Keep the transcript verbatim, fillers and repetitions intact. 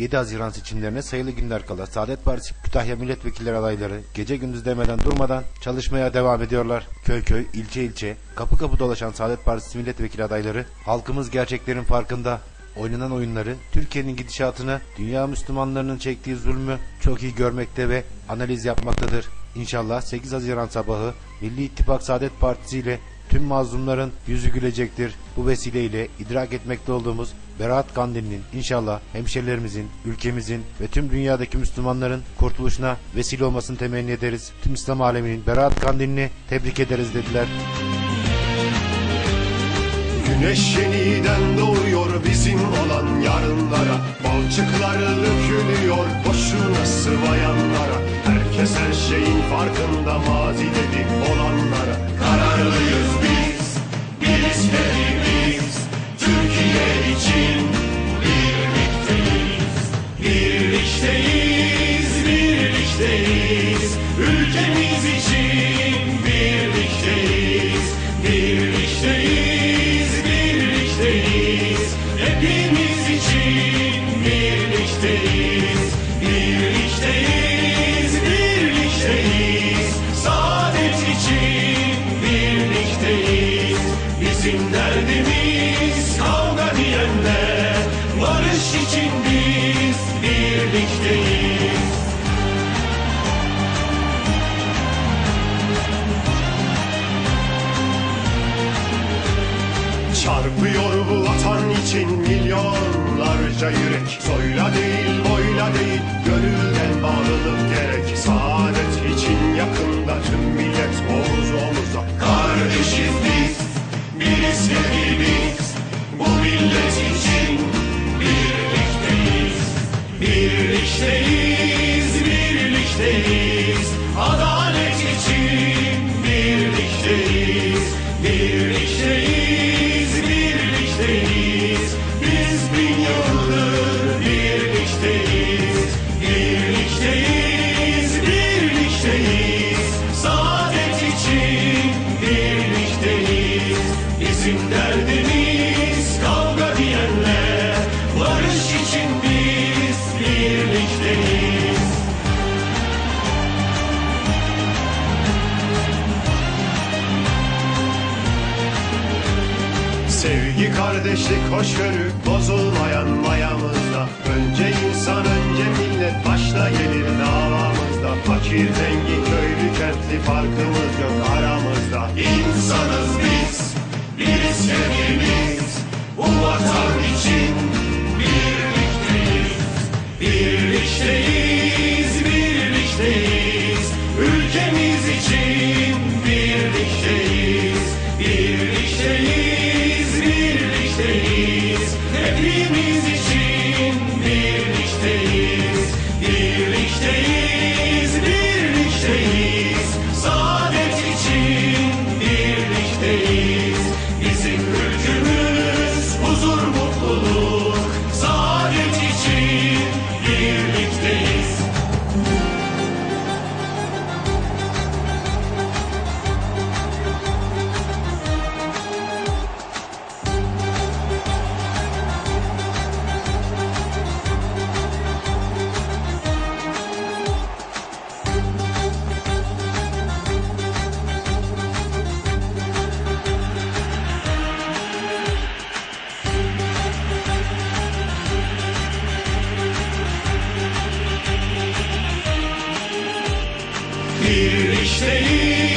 yedi Haziran seçimlerine sayılı günler kala Saadet Partisi Kütahya milletvekilleri adayları gece gündüz demeden durmadan çalışmaya devam ediyorlar. Köy köy, ilçe ilçe, kapı kapı dolaşan Saadet Partisi milletvekili adayları halkımız gerçeklerin farkında. Oynanan oyunları, Türkiye'nin gidişatını, dünya Müslümanlarının çektiği zulmü çok iyi görmekte ve analiz yapmaktadır. İnşallah sekiz Haziran sabahı Milli İttifak Saadet Partisi ile tüm mazlumların yüzü gülecektir. Bu vesileyle idrak etmekte olduğumuz Berat Kandili'nin inşallah hemşerilerimizin, ülkemizin ve tüm dünyadaki Müslümanların kurtuluşuna vesile olmasını temenni ederiz. Tüm İslam aleminin Berat Kandili'ni tebrik ederiz dediler. Güneş yeniden doğuyor bizim olan yarınlara. Balçıklar dökülüyor boşuna sıvayanlara. Herkes her şeyin farkında mazideki olanlara. Kararlıyız biz, biriz hepimiz. Türkiye için birlikteyiz. Birlikteyiz, birlikteyiz. Ülkemiz için birlikteyiz. Birlikteyiz, birlikteyiz. Hepimiz için birlikteyiz. Birlikteyiz, birlikteyiz. Saadet için birlikteyiz. Bizim derdimiz kavga diyenler, barış için biz birlikteyiz. Çarpıyor bu vatan için milyonlarca yürek. Soyla değil, boyla değil, gönülden bağlılık gerek. Saadet için yakında tüm millet omuz omuza. Kardeşiz biz, biriz hepimiz. Bu millet için birlikteyiz. Birlikteyiz, birlikteyiz. Adalet için birlikteyiz. Birlikteyiz, birlikteyiz. Biz bin yıldır birlikteyiz. Birlikteyiz, birlikteyiz. Saadet için birlikteyiz. Bizim derdimiz kavga diyenler, barış için biz birlikteyiz. Sevgi, kardeşlik, hoşgörü bozulmayan mayamızda. Önce insan, önce millet, başta gelir davamızda. Fakir, zengin, köylü, kentli farkımız yok aramızda. İnsanız biz, biriz hepimiz. Bu vatan için birlikteyiz. Birlikteyiz, birlikteyiz. Ülkemiz için birlikteyiz. Birlikteyiz, birlikteyiz. Hepimiz için birlikteyiz. Birlikteyiz, birlikteyiz. Saadet için birlikteyiz. Bizim ülkemiz huzur, mutluluk. Saadet için birlikteyiz. Birlikteyiz.